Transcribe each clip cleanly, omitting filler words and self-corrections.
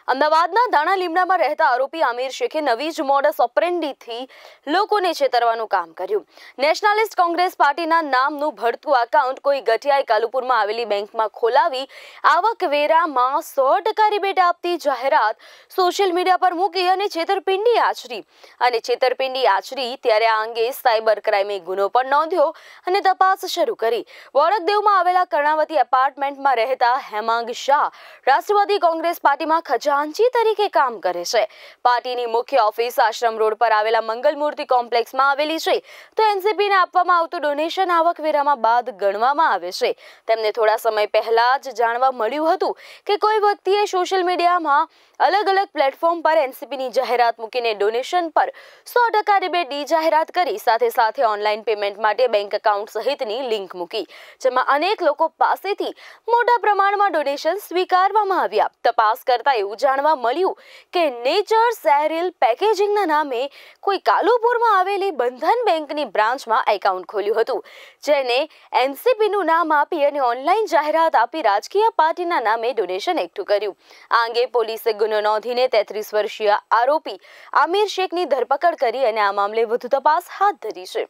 અમદાવાદના દાણા લીમડામાં રહેતા આરોપી આમિર શેખે નવી જ મોડસ ઓપરેન્ડીથી લોકોને છેતરવાનું કામ કર્યું. નેશનલિસ્ટ કોંગ્રેસ પાર્ટીના નામનું ભરતું એકાઉન્ટ કોઈ ગઠિયાએ કાલુપુરમાં આવેલી બેંકમાં ખોલાવી આવકવેરામાં 100% રિબેટ આપતી જાહેરાત સોશિયલ મીડિયા પર મૂકી અને છેતરપિંડી આચરી. ત્યારે આ અંગે સાયબર ક્રાઇમે ગુનો પણ નોંધ્યો અને તપાસ શરૂ કરી. વોરકદેવમાં આવેલા કર્ણાવતી એપાર્ટમેન્ટમાં રહેતા હેમાંગ શાહ રાષ્ટ્રવાદી કોંગ્રેસ પાર્ટીમાં ખજાનચી તરીકે કામ કરે છે. પાર્ટીની મુખ્ય ઓફિસ આશ્રમ રોડ પર આવેલા મંગલમૂર્તિ કોમ્પ્લેક્સમાં આવેલી છે. તો એનસીપીને આપવામાં આવતું ડોનેશન આવકવેરામાં બાદ ગણવામાં આવે છે. તેમને થોડા સમય પહેલા જ જાણવા મળ્યું હતું કે કોઈ વ્યક્તિએ સોશિયલ મીડિયામાં અલગ પ્લેટફોર્મ પર એનસીપીની જાહેરાત મૂકીને ડોનેશન પર 100% રિબેટની જાહેરાત કરી. સાથે ઓનલાઈન પેમેન્ટ માટે બેંક એકાઉન્ટ સહિતની લિંક મૂકી, જેમાં અનેક લોકો પાસેથી મોટા પ્રમાણમાં ડોનેશન સ્વીકારવામાં આવ્યા. તપાસ કરતા એવું જાણવા મળ્યું કે નેચર સેરિલ પેકેજિંગના નામે કોઈ કાલુપુરમાં આવેલી બંધન બેંકની બ્રાન્ચમાં એકાઉન્ટ ખોલ્યું હતું, જેને એનસીપીનું નામ આપી અને ઓનલાઈન જાહેરાત આપી રાજકીય પાર્ટીના નામે ડોનેશન એકઠું કર્યું. આ અંગે પોલીસે ગુનો નોંધીને 33 વર્ષીય આરોપી આમિર શેખની ધરપકડ કરી અને આ મામલે વધુ તપાસ હાથ ધરી છે.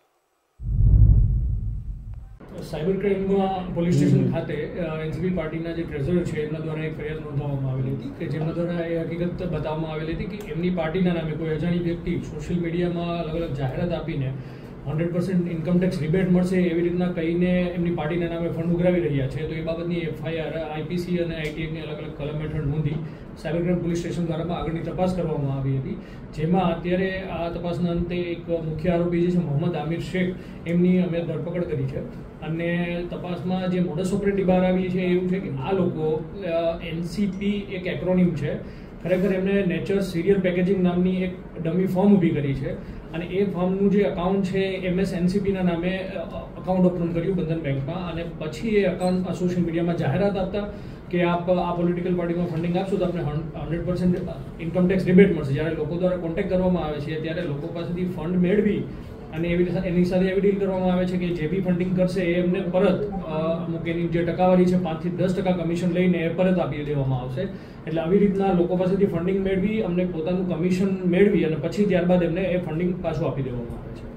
સાયબર ક્રાઇમમાં પોલીસ સ્ટેશન ખાતે એનસીપી પાર્ટીના જે ટ્રેઝરર છે એમના દ્વારા એક ફરિયાદ નોંધવામાં આવેલી હતી કે જેમના દ્વારા એ હકીકત બતાવવામાં આવેલી હતી કે એમની પાર્ટીના નામે કોઈ અજાણી વ્યક્તિ સોશિયલ મીડિયામાં અલગ જાહેરાત આપીને 100% ઇન્કમટેક્સ રિબેટ મળશે એવી રીતના કહીને એમની પાર્ટીના નામે ફંડ ઉઘરાવી રહ્યા છે. તો એ બાબતની એફઆઈઆર આઈપીસી અને આઈટીએની અલગ કલમ હેઠળ નોંધી સાયબર ક્રાઇમ પોલીસ સ્ટેશન દ્વારા આગળની તપાસ કરવામાં આવી હતી. જેમાં અત્યારે આ તપાસના અંતે એક મુખ્ય આરોપી જે છે મોહમ્મદ આમિર શેખ એમની અમે ધરપકડ કરી છે. અને તપાસમાં જે મોડસ ઓપરેન્ડી બહાર આવી છે એવું છે કે આ લોકો એનસીપી એક એક્રોનિમ છે, ખરેખર એમણે નેચર સિરિયલ પેકેજિંગ નામની એક ડમી ફોર્મ ઊભી કરી છે અને એ ફોર્મનું જે અકાઉન્ટ છે MS એનસીપીના નામે અકાઉન્ટ ઓપન કર્યું બંધન બેંકમાં અને પછી એ અકાઉન્ટ સોશિયલ મીડિયામાં જાહેરાત આપતા કે આપ આ પોલિટિકલ પાર્ટીમાં ફંડિંગ આપશો તો આપણે 100% ઇન્કમટેક્સ રિબેટ મળશે. જ્યારે લોકો દ્વારા કોન્ટેક્ટ કરવામાં આવે છે ત્યારે લોકો પાસેથી ફંડ મેળવી અને એની સાથે એવી ડીલ કરવામાં આવે છે કે જે બી ફંડિંગ કરશે એ એમને પરત અમુક એની જે ટકાવારી છે 5 થી 10% કમિશન લઈને એ પરત આપી દેવામાં આવશે. એટલે આવી રીતના લોકો પાસેથી ફંડિંગ મેળવી અમને પોતાનું કમિશન મેળવી અને પછી ત્યારબાદ એમને એ ફંડિંગ પાછું આપી દેવામાં આવે છે.